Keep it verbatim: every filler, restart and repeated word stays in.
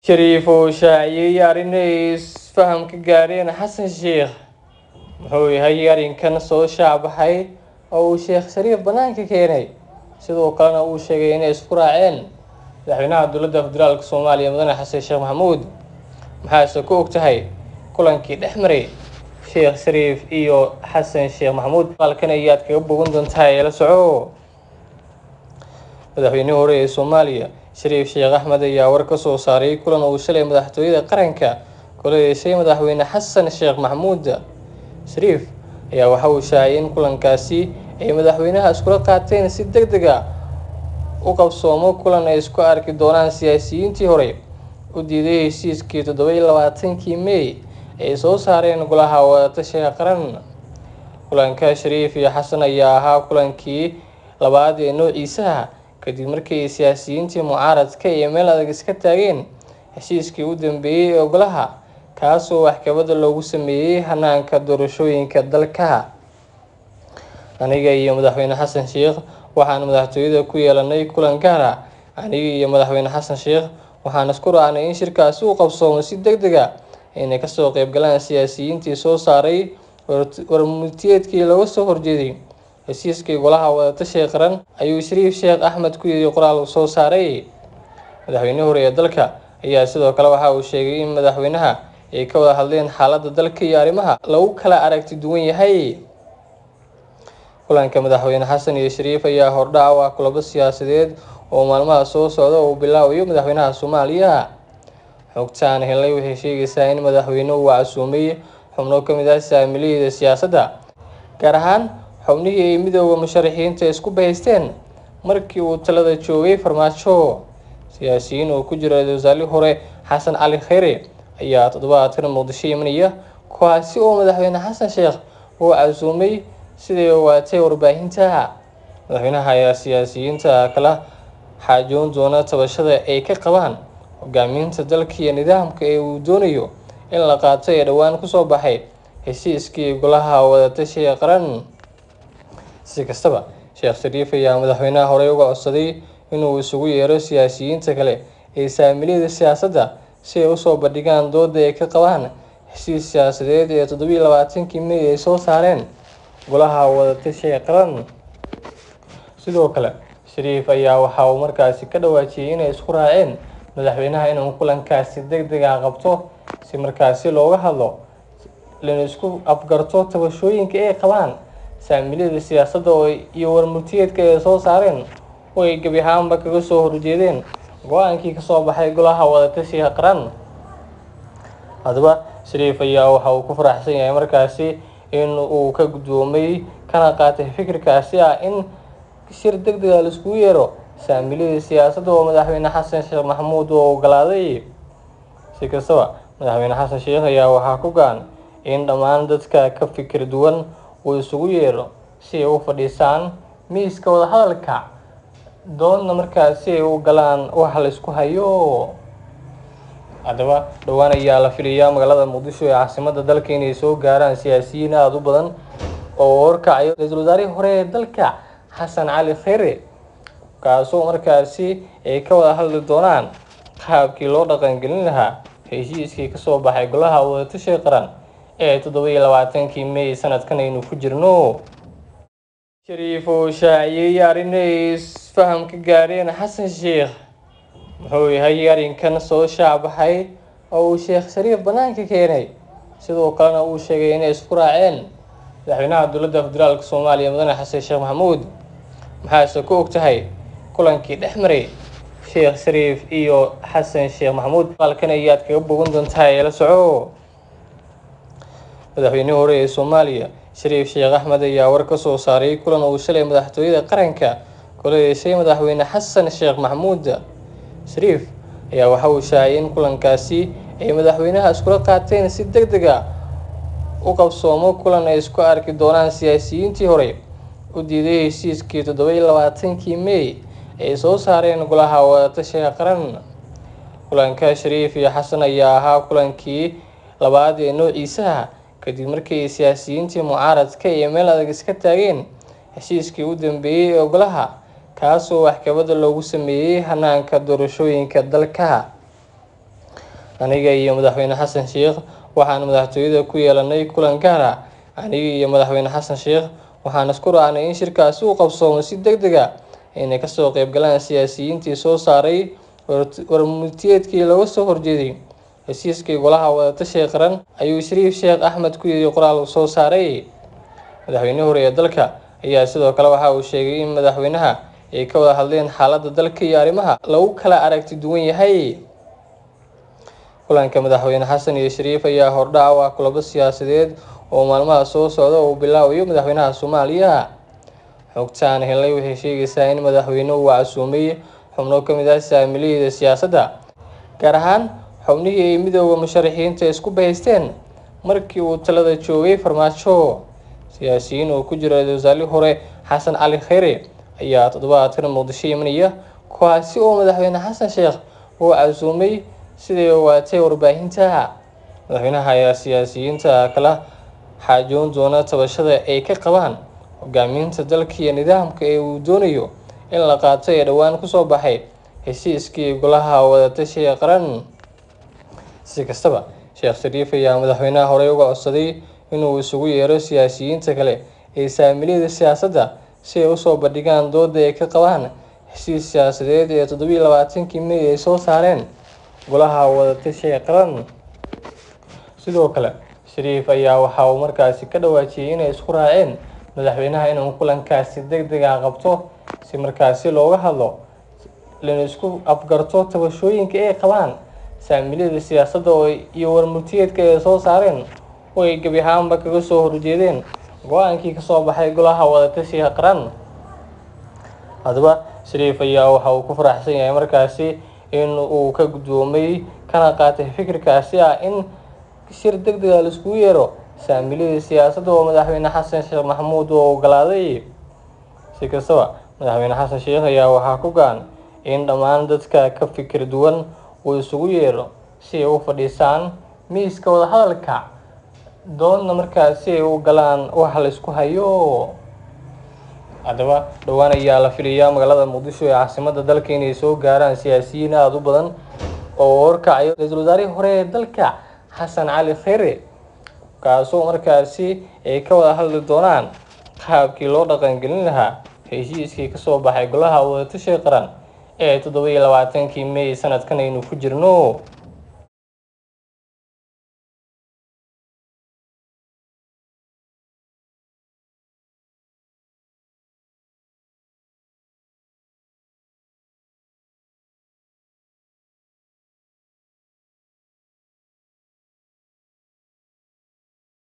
Shariif oo shaaciyay arrinay isfaham ka gaareen Xasan Sheikh wuxuu yahay arrinkan soo shaabaxay oo uu Sheikh Shariif banaanka keenay sidoo kalena uu sheegay inay isku raaceen madaxweynaha dowladda federaalka Soomaaliya mudane Xasan Sheikh Maxamuud maxaase ku ogtahay kulankii dhexmaray Sheikh Shariif iyo Xasan Sheikh Maxamuud halkan ayaad kaga bogan doontaa la soco madaxweynaha hore ee Soomaaliya Shariif Sheikh Axmed ayaa war ka soo saaray kulan uu shalay madaxtooyada qaranka kula yeeshay madaxweyne Xasan Sheikh Maxamuud Shariif ayaa waxa uu shaaciyay in kulankaasi ay madaxweynaha isku qaateen si degdeg ah u qabsoomo kulan ay isku arki doonaan siyaasiyiintii hore u diiday heshiiskii toddoba iyo labaatankii May ay soo saareen golaha wada-tashiga qaran kulanka Shariif iyo Xasan ayaa ahaa kulankii labaad ee noociisa kadib markii siyaasiyiintii mucaaradka iyo meel adag iska taageen heshiiskii u dambeeyay ee golaha kaasoo wax kabada loogu sameeyay hanaanka doorashooyinka dalka aniga iyo madaxweyne Xasan Sheikh waxaan madaxtooyada ku yeelanay kulan gaar ah aniga iyo madaxweyne Xasan Sheikh waxaan isku raacnay in shirkaasi uu qabsoomo si degdeg ah inay kasoo qayb galaan siyaasiyiintii soo saaray warmutiyeedkii laga soo horjeeday heshiiskii golaha wada-tashiga qaran ayuu Shariif Sheikh Axmed ku yiri qoraal soo saaray madaxweynaha hore ee dalka ayaa sidoo kale waxa uu sheegay in madaxweynaha ay ka wada hadleen xaaladda dalka iyo arrimaha lagu kala aragti duwan yahay kulanka madaxweyne Xasan iyo Shariif ayaa hordhac u ah kulamo siyaasadeed oo maalmaha soo socda oo bilaabayo madaxweynaha Soomaaliya xogtaan helay waxay sheegaysaa in madaxweynuhu uu casuumay xubno ka mid ah saamiliyada siyaasadda gaar ahaan xubnihii ay midowga musharaxiinta isku bahaysteen markii uu talada joogay farmaajo siyaasiyiin oo ku jira wasaarihii hore Xasan Cali Khayre ayaa toddobaadkan Muqdisho imanaya kuwaasi oo madaxweyne Xasan Sheikh uu casuumay sidii uu waatay warbaahinta madaxweynaha ayaa siyaasiyiinta kala xaajoon doona tabashada ay ka qabaan hogaaminta dalka iyo nidaamka ee uu doonayo in la qaato ee dhawaan ku soo baxay heshiiskii golaha wada-tashiga qaran si kastaba Sheikh Shariif ayaa madaxweynaha hore uga codsaday inuu isugu yeero siyaasiyiinta kale ee saamiliyada siyaasadda si ay u soo bandhigaan dooda ay ka qabaan heshiis siyaasadeed ee toddoba iyo labaatankii May ay soo saareen golaha wada-tashiga qaran sidoo kale Shariif ayaa waxa uu markaasi ka dhawaajiyay inay isku raaceen madaxweynaha inuu kulankaasi degdeg ah qabto si markaasi looga hadlo lana isku afgarto tabashooyinka ay qabaan saamiliyada siyaasadda oo iyo warmutiyeedka ay soo saareen oo ay gabi ahaanba kaga soo horjeedeen go'aankii ka soo baxay golaha wada-tashiga qaran haddaba Shariif ayaa waxa uu ku faraxsan yahay markaasi in uu ka guddoomay kana qaatay fikirkaasi ah in shir degdeg ah la isku yeero saamiliyada siyaasadda oo madaxweyne Xasan Sheikh Maxamuud oo ogolaaday si kastaba madaxweyne Xasan Sheikh ayaa waxaa ku gaan in dhammaan dadka ka fikir duwan uu isugu yeero si ay u fadhiisaan miiska wada hadalka doonna markaasi ay u galaan wax la isku hayo haddaba dhawaan ayaa la filayaa magaalada Muqdisho ee caasimadda dalka inay soo gaaraan siyaasiyiin aad u badan oo warkacayo ra'iisul wasaarihii hore ee dalka Xasan Cali Khayre kaasoo markaasi ay ka wada hadli doonaan qaabkii loo dhaqangelin lahaa heshiiskii ka soo baxay golaha wada-tashiga qaran ee toddoba iyo labaatankii May sanadkan aynu ku jirno Shariif oo shaaciyay arrinay isfaham ka gaareen Xasan Sheikh wuxuu yahay arrinkan soo shaabaxay oo uu Sheikh Shariif banaanka keenay sidoo kalena uu sheegay inay isku raaceen madaxweynaha dowladda federaalka Soomaaliya mudane Xasan Sheikh Maxamuud maxaase ku ogtahay kulankii dhexmaray Sheikh Shariif iyo Xasan Sheikh Maxamuud halkan ayaad kaga bogan doontaa la soco madaxweynaha hore ee Soomaaliya Shariif Sheikh Axmed ayaa war ka soo saaray kulan uu shalay madaxtooyada qaranka kula yeeshay madaxweyne Xasan Sheikh Maxamuud Shariif ayaa waxa uu shaaciyay in kulankaasi ay madaxweynaha isku qaateen si degdeg ah u qabsoomo kulan ay isku arki doonaan siyaasiyiintii hore u diiday heshiiskii toddoba iyo labaatankii May ay soo saareen golaha wada-tashiga qaran kulanka Shariif iyo Xasan ayaa ahaa kulankii labaad ee noociisa kadib markii siyaasiyiintii mucaaradka iyo meel adag iska taageen heshiiskii u dambeeyay ee golaha kaasoo wax kabada loogu sameeyay hanaanka doorashooyinka dalka aniga iyo madaxweyne xasan sheekh waxaan madaxtooyada ku yeelanay kulan gaar ah. aniga iyo madaxweyne xasan sheekh waxaan isku raacnay in shirkaasi uu qabsoomo si degdeg ah, inay kasoo qayb galaan siyaasiyiintii soo saaray warmurtiyeedkii looga soo horjeeday heshiiskii golaha wadatashiga qaran, ayuu Shariif Sheekh Axmed ku yiri qoraal soo saaray. madaxweynihii hore ee dalka ayaa sidoo kale waxa uu sheegay in madaxweynaha ay ka wada hadleen xaaladda dalka iyo arrimaha lagu kala aragti duwan yahay. kulanka madaxweyne xasan iyo Shariif ayaa hordhac u ah kulamo siyaasadeed oo maalmaha soo socda uu bilaabayo madaxweynaha Soomaaliya. xogtaan helay waxay sheegaysaa in madaxweynuhu uu casuumay xubno ka mid ah saamiliyada siyaasadda, gaar ahaan xubnihii ay midowga musharaxiinta isku bahaysteen markii uu talada joogay Farmaajo. siyaasiyiin oo ku jira wasaarihii hore Xasan Cali Khayre ayaa toddobaadkan Muqdisho imanaya, kuwaasi oo madaxweyne xasan sheekh uu casuumay sidii uu waatay warbaahinta. madaxweynaha ayaa siyaasiyiinta kala xaajoon doona tabashada ay ka qabaan hogaaminta dalka iyo nidaamka ee uu doonayo in la qaato ee dhowaan kusoo baxay heshiiskii golaha wadatashiga qaran. si kastaba, Sheekh Shariif ayaa madaxweynaha hore uga codsaday inuu isugu yeero siyaasiyiinta kale ee saamiliyada siyaasadda si ay usoo bandhigaan dooda ay ka qabaan heshiis siyaasadeed ee toddoba iyo labaatankii May ay soo saareen golaha wadatashiga qaran. sidoo kale, Shariif ayaa waxa uu markaasi ka dhawaajiyay inay isku raaceen madaxweynaha inuu kulankaasi degdeg ah qabto si markaasi looga hadlo lana isku afgarto tabashooyinka ay qabaan saamiliyada siyaasadda iyo warmurtiyeedka ay soo saareen oo ay gebi ahaanba kaga soo horjeedeen go-aankii kasoo baxay golaha wadatashiga qaran. haddaba Shariif ayaa waxa uu ku faraxsan yahay markaasi in uu ka guddoomay kana qaatay fikirkaasi ah in shir degdeg ah la iskugu yeero saamiliyada siyaasadda oo madaxweyne xasan sheekh maxamuud uu oggolaaday. si kastaba, madaxweyne xasan sheekh ayaa waxaa ku go'an in dhammaan dadka ka fikir duwan uu isugu yeero si ay u fadhiistaan miiska wadahadalka, doonna markaasi ay u galaan wax la isku hayo. haddaba dhowaan ayaa la filayaa magaalada Muqdisho ee caasimadda dalka inay soo gaaraan siyaasiyiin aad u badan oo horkacayo ra'iisul wasaarihii hore ee dalka Xasan Cali Khayre, kaasoo markaasi ay ka wada hadli doonaan qaabkii loo dhaqangelin lahaa heshiiskii kasoo baxay golaha wadatashiga qaran ee toddoba iyo labaatankii May sanadkan aynu ku jirno.